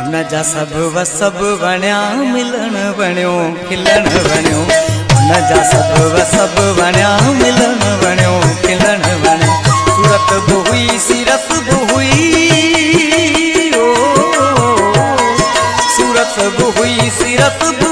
हुन जा सब वण्या मिलन वण्यो खिलन वण्यो। हुन जा सब वण्या मिलन वण्यो खिलन वण्यो। सूरत बि हुई सीरत बि हुई, सूरत बि हुई सीरत